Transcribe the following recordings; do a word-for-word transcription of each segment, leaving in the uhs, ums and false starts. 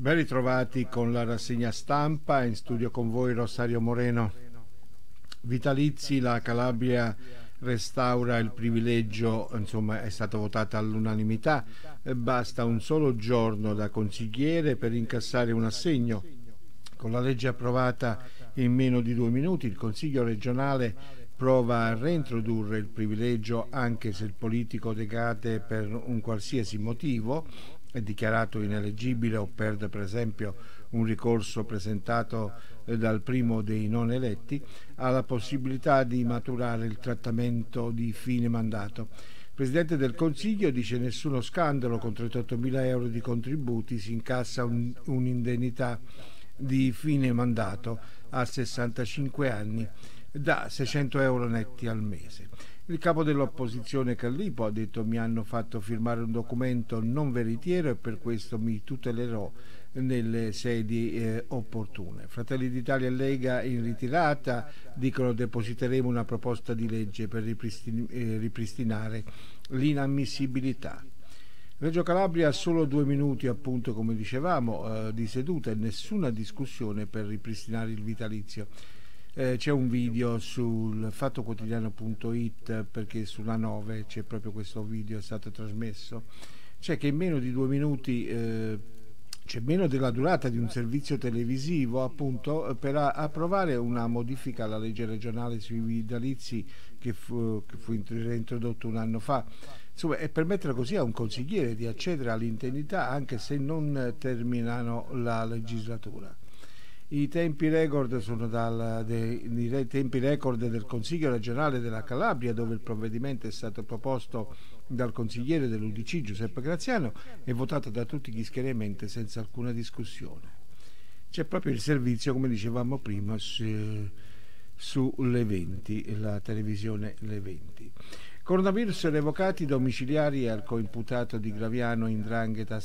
Ben ritrovati con la rassegna stampa, in studio con voi Rosario Moreno. Vitalizi, la Calabria restaura il privilegio, insomma è stata votata all'unanimità, e basta un solo giorno da consigliere per incassare un assegno. Con la legge approvata in meno di due minuti il Consiglio regionale prova a reintrodurre il privilegio anche se il politico decade per un qualsiasi motivo, è dichiarato ineleggibile o perde per esempio un ricorso presentato dal primo dei non eletti, ha la possibilità di maturare il trattamento di fine mandato. Il Presidente del Consiglio dice nessuno scandalo, con trentottomila euro di contributi si incassa un, un'indennità di fine mandato a sessantacinque anni da seicento euro netti al mese. Il capo dell'opposizione Callipo ha detto: mi hanno fatto firmare un documento non veritiero e per questo mi tutelerò nelle sedi eh, opportune. Fratelli d'Italia e Lega in ritirata dicono: depositeremo una proposta di legge per ripristin- eh, ripristinare l'inammissibilità. Reggio Calabria ha solo due minuti, appunto, come dicevamo, eh, di seduta e nessuna discussione per ripristinare il vitalizio. Eh, c'è un video sul fattoquotidiano punto it, perché sulla nove c'è proprio questo video, è stato trasmesso. C'è che in meno di due minuti, eh, c'è meno della durata di un servizio televisivo, appunto, per a- approvare una modifica alla legge regionale sui vitalizi che fu, che fu reintrodotto un anno fa. Insomma, e permettere così a un consigliere di accedere all'indennità anche se non terminano la legislatura. I tempi record sono dal, dei, i tempi record del Consiglio regionale della Calabria, dove il provvedimento è stato proposto dal consigliere dell'U D C Giuseppe Graziano e votato da tutti gli schieramenti senza alcuna discussione. C'è proprio il servizio, come dicevamo prima, su, sulle venti, la televisione Le venti. Coronavirus revocati domiciliari al coimputato di Graviano in 'ndrangheta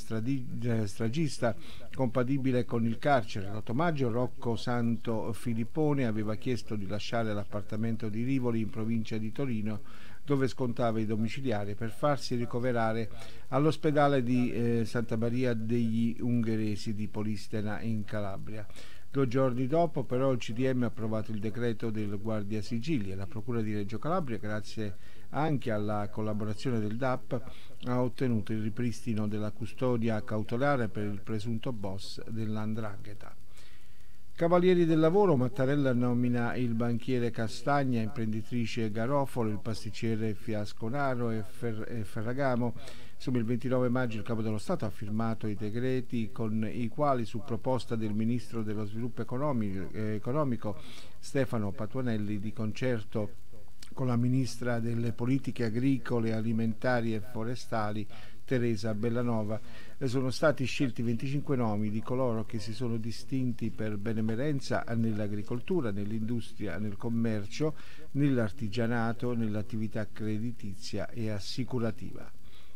stragista compatibile con il carcere. L'otto maggio Rocco Santo Filippone aveva chiesto di lasciare l'appartamento di Rivoli in provincia di Torino, dove scontava i domiciliari, per farsi ricoverare all'ospedale di eh, Santa Maria degli Ungheresi di Polistena in Calabria. Due giorni dopo però il C D M ha approvato il decreto del Guardia Sigilli e la Procura di Reggio Calabria, grazie anche alla collaborazione del D A P, ha ottenuto il ripristino della custodia cautelare per il presunto boss dell'Andrangheta. Cavalieri del lavoro, Mattarella nomina il banchiere Castagna, imprenditrice Garofalo, il pasticcere Fiasconaro e, Fer- e Ferragamo. Insomma, il ventinove maggio il Capo dello Stato ha firmato i decreti con i quali, su proposta del Ministro dello Sviluppo Economico, eh, economico Stefano Patuanelli, di concerto con la Ministra delle Politiche Agricole, Alimentari e Forestali Teresa Bellanova, sono stati scelti venticinque nomi di coloro che si sono distinti per benemerenza nell'agricoltura, nell'industria, nel commercio, nell'artigianato, nell'attività creditizia e assicurativa.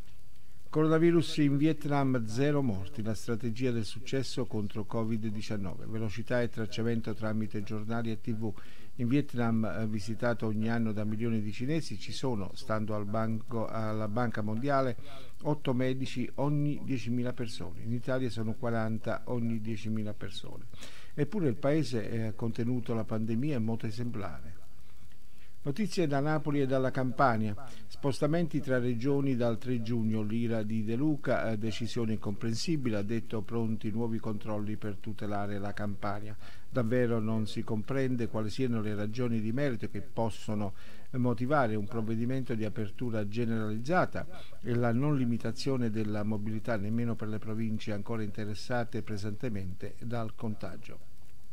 Coronavirus in Vietnam, zero morti, la strategia del successo contro covid diciannove, velocità e tracciamento tramite giornali e tivù. In Vietnam, eh, visitato ogni anno da milioni di cinesi, ci sono, stando al banco, alla Banca Mondiale, otto medici ogni diecimila persone. In Italia sono quaranta ogni diecimila persone. Eppure il paese ha contenuto la pandemia in modo esemplare. Notizie da Napoli e dalla Campania. Spostamenti tra regioni dal tre giugno, l'ira di De Luca, decisione incomprensibile, ha detto pronti nuovi controlli per tutelare la Campania. Davvero non si comprende quali siano le ragioni di merito che possono motivare un provvedimento di apertura generalizzata e la non limitazione della mobilità nemmeno per le province ancora interessate pesantemente dal contagio.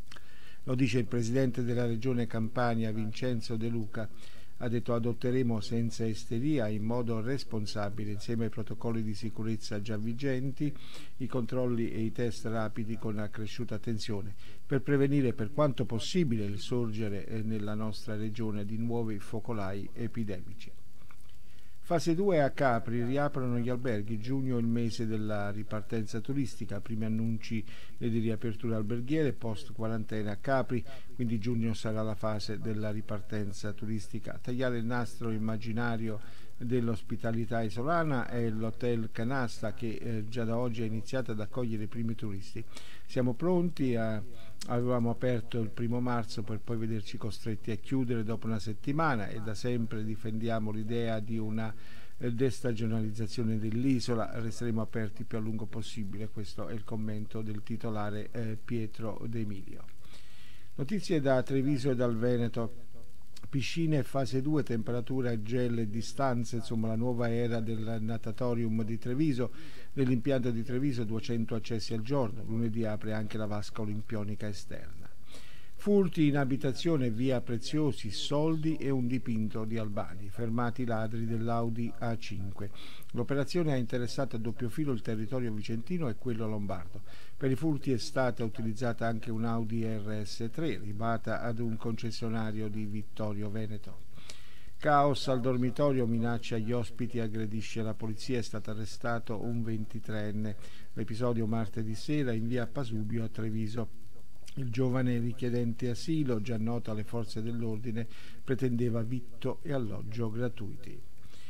Lo dice il presidente della regione Campania, Vincenzo De Luca. Ha detto: adotteremo senza isteria, in modo responsabile, insieme ai protocolli di sicurezza già vigenti, i controlli e i test rapidi con accresciuta attenzione per prevenire per quanto possibile il sorgere nella nostra regione di nuovi focolai epidemici. Fase due a Capri, riaprono gli alberghi, giugno è il mese della ripartenza turistica, primi annunci di riapertura alberghiere, post quarantena a Capri, quindi giugno sarà la fase della ripartenza turistica. Tagliare il nastro immaginario dell'ospitalità isolana è l'Hotel Canasta che eh, già da oggi ha iniziato ad accogliere i primi turisti. Siamo pronti, a, avevamo aperto il primo marzo per poi vederci costretti a chiudere dopo una settimana e da sempre difendiamo l'idea di una eh, destagionalizzazione dell'isola, resteremo aperti più a lungo possibile, questo è il commento del titolare eh, Pietro De Emilio. Notizie da Treviso e dal Veneto. Piscine fase due, temperatura, gel e distanze, insomma la nuova era del natatorium di Treviso. Nell'impianto di Treviso duecento accessi al giorno, lunedì apre anche la vasca olimpionica esterna. Furti in abitazione, via Preziosi, soldi e un dipinto di Albani, fermati i ladri dell'Audi A cinque. L'operazione ha interessato a doppio filo il territorio vicentino e quello lombardo. Per i furti è stata utilizzata anche un Audi R S tre, rubata ad un concessionario di Vittorio Veneto. Caos al dormitorio, minaccia agli ospiti, aggredisce la polizia, è stato arrestato un ventitreenne. L'episodio martedì sera in via Pasubio a Treviso. Il giovane richiedente asilo, già noto alle forze dell'ordine, pretendeva vitto e alloggio gratuiti.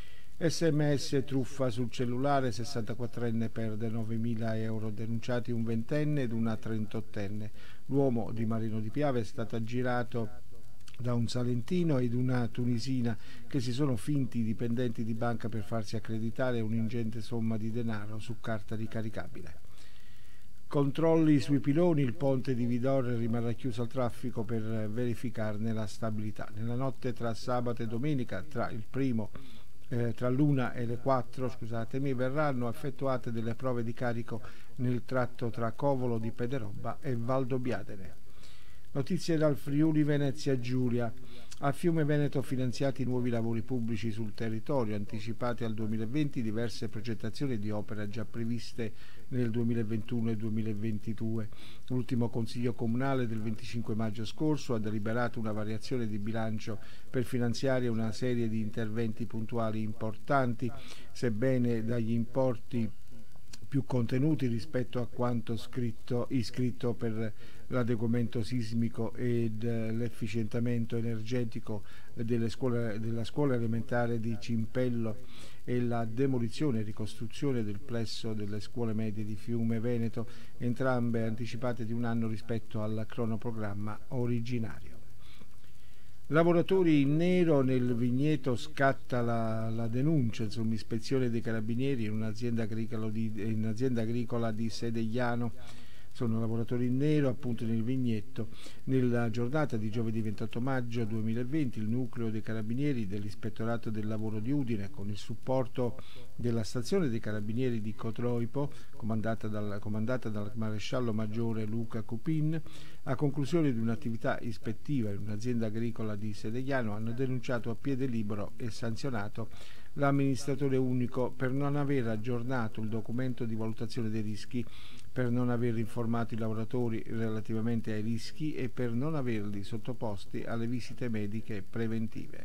S M S truffa sul cellulare, sessantaquattrenne perde novemila euro, denunciati un ventenne ed una trentottenne. L'uomo di Marino di Piave è stato aggirato da un salentino ed una tunisina che si sono finti dipendenti di banca per farsi accreditare un'ingente somma di denaro su carta ricaricabile. Controlli sui piloni, il ponte di Vidor rimarrà chiuso al traffico per verificarne la stabilità. Nella notte tra sabato e domenica, tra il primo eh, tra l'una e le quattro, scusatemi, verranno effettuate delle prove di carico nel tratto tra Covolo di Pederobba e Valdobbiadene. Notizie dal Friuli Venezia Giulia. A Fiume Veneto finanziati nuovi lavori pubblici sul territorio, anticipate al duemilaventi diverse progettazioni di opera già previste nel duemilaventuno e duemilaventidue. L'ultimo Consiglio Comunale del venticinque maggio scorso ha deliberato una variazione di bilancio per finanziare una serie di interventi puntuali importanti, sebbene dagli importi più contenuti rispetto a quanto scritto, iscritto per l'adeguamento sismico ed l'efficientamento energetico delle scuole, della scuola elementare di Cimpello e la demolizione e ricostruzione del plesso delle scuole medie di Fiume Veneto, entrambe anticipate di un anno rispetto al cronoprogramma originario. Lavoratori in nero, nel vigneto scatta la, la denuncia, insomma, ispezione dei carabinieri in un'azienda agricola di, in un'azienda agricola di Sedegliano. Sono lavoratori in nero appunto nel vigneto. Nella giornata di giovedì ventotto maggio duemilaventi il nucleo dei carabinieri dell'Ispettorato del Lavoro di Udine, con il supporto della stazione dei carabinieri di Cotroipo, comandata dal, comandata dal maresciallo maggiore Luca Cupin, a conclusione di un'attività ispettiva in un'azienda agricola di Sedegliano, hanno denunciato a piede libero e sanzionato l'amministratore unico per non aver aggiornato il documento di valutazione dei rischi, per non aver informato i lavoratori relativamente ai rischi e per non averli sottoposti alle visite mediche preventive.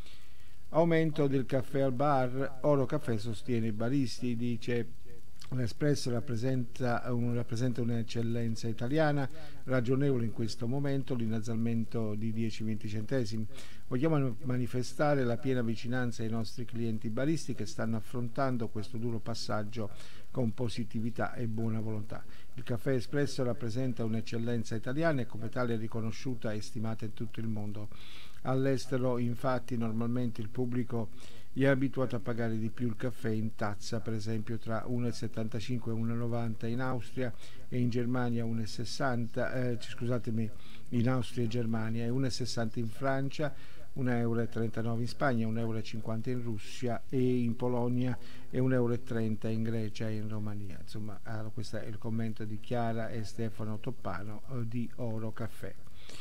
Aumento del caffè al bar, Oro Caffè sostiene i baristi, dice l'Espresso rappresenta, un, rappresenta un'eccellenza italiana, ragionevole in questo momento l'innalzamento di dieci venti centesimi. Vogliamo manifestare la piena vicinanza ai nostri clienti baristi che stanno affrontando questo duro passaggio con positività e buona volontà. Il caffè espresso rappresenta un'eccellenza italiana e come tale riconosciuta e stimata in tutto il mondo. All'estero, infatti, normalmente il pubblico è abituato a pagare di più il caffè in tazza, per esempio tra uno virgola settantacinque e uno virgola novanta in Austria e in Germania uno virgola sessanta, eh, scusatemi, in Austria e Germania e uno virgola sessanta in Francia, uno virgola trentanove in Spagna, uno virgola cinquanta in Russia e in Polonia e uno virgola trenta in Grecia e in Romania. Insomma, questo è il commento di Chiara e Stefano Toppano di Oro Caffè.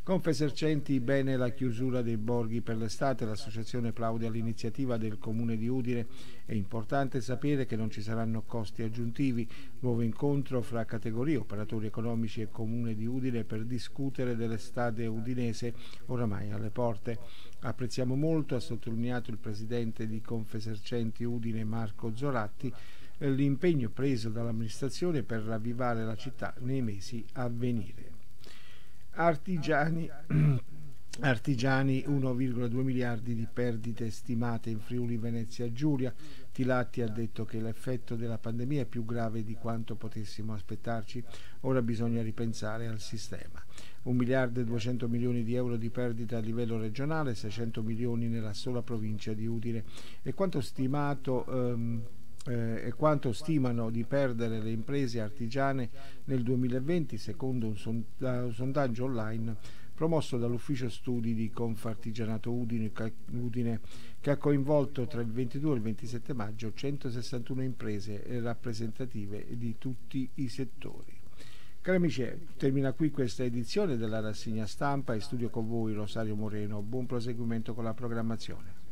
Confesercenti, bene la chiusura dei borghi per l'estate, l'associazione plaude all'iniziativa del Comune di Udine. È importante sapere che non ci saranno costi aggiuntivi. Nuovo incontro fra categorie, operatori economici e Comune di Udine per discutere dell'estate udinese oramai alle porte. Apprezziamo molto, ha sottolineato il presidente di Confesercenti Udine Marco Zoratti, l'impegno preso dall'amministrazione per ravvivare la città nei mesi a venire. Artigiani, artigiani uno virgola due miliardi di perdite stimate in Friuli Venezia Giulia. Tilatti ha detto che l'effetto della pandemia è più grave di quanto potessimo aspettarci. Ora bisogna ripensare al sistema. Un miliardo e duecento milioni di euro di perdite a livello regionale, seicento milioni nella sola provincia di Udine. E quanto stimato ehm, Eh, e quanto stimano di perdere le imprese artigiane nel duemilaventi, secondo un, sonda- un sondaggio online promosso dall'ufficio studi di Confartigianato Udine, Udine, che ha coinvolto tra il ventidue e il ventisette maggio centosessantuno imprese rappresentative di tutti i settori. Cari amici, termina qui questa edizione della rassegna stampa. In studio con voi Rosario Moreno. Buon proseguimento con la programmazione.